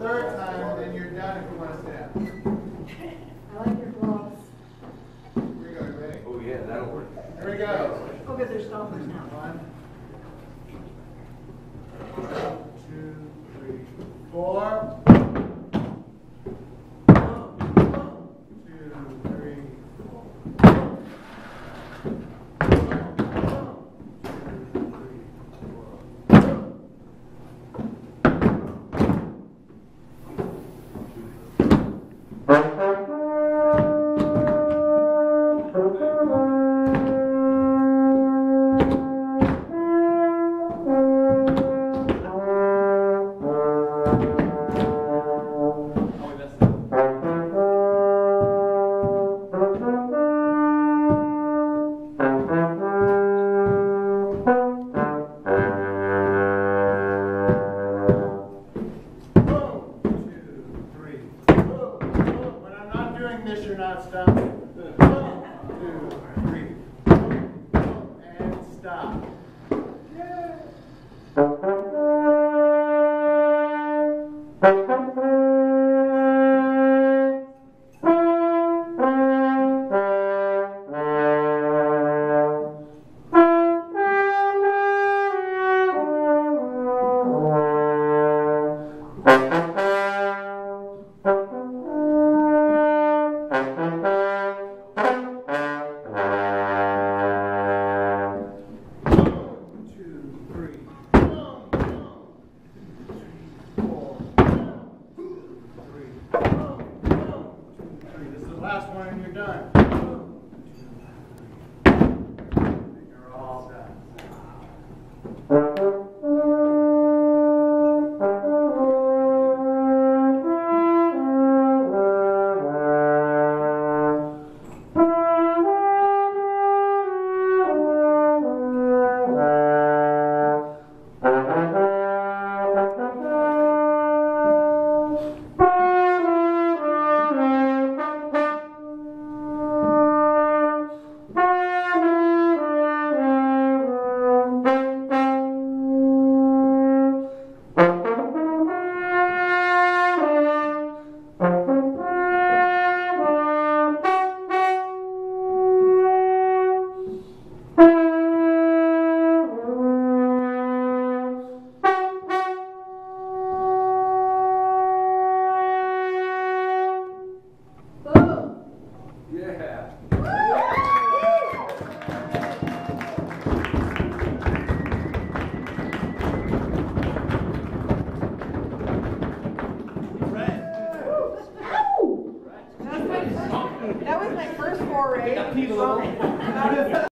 third time, then you're done if you want to stand. I like your gloves. Here we go, you ready? Oh yeah, that'll work. Here we go. Oh, because they're stoppers now. 1, 2, 3, 4. 2, 3, 4. This you're not stopping. 1, 2, 3, and stop. Yeah. Last one and you're done. You're all done. That was my first foray.